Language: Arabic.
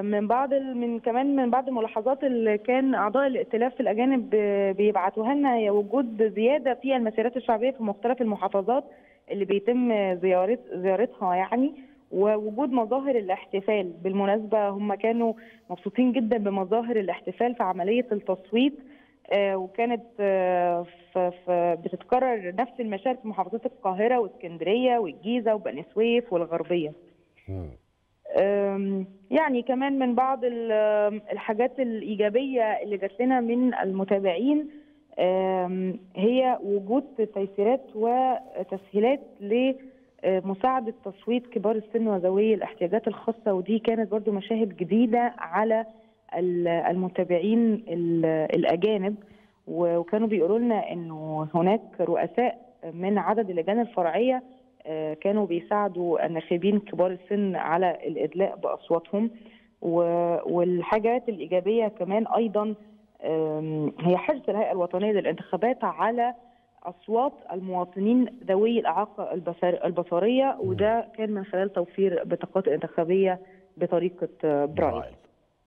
من بعض الملاحظات اللي كان اعضاء الائتلاف الاجانب بيبعتوها لنا، هي وجود زياده في المسيرات الشعبيه في مختلف المحافظات اللي بيتم زيارتها يعني، ووجود مظاهر الاحتفال. بالمناسبه هم كانوا مبسوطين جدا بمظاهر الاحتفال في عمليه التصويت، وكانت بتتكرر نفس المشاهد في محافظات القاهره واسكندريه والجيزه وبني سويف والغربيه. يعني كمان من بعض الحاجات الإيجابية اللي جات لنا من المتابعين هي وجود تيسيرات وتسهيلات لمساعدة تصويت كبار السن وذوي الاحتياجات الخاصة، ودي كانت برضو مشاهد جديدة على المتابعين الأجانب. وكانوا بيقولوا لنا أنه هناك رؤساء من عدد اللجان الفرعية كانوا بيساعدوا الناخبين كبار السن على الإدلاء بأصواتهم. والحاجات الإيجابية كمان أيضا هي حرص الهيئة الوطنية للانتخابات على أصوات المواطنين ذوي الإعاقة البصرية، وده كان من خلال توفير بطاقات انتخابية بطريقة برايل.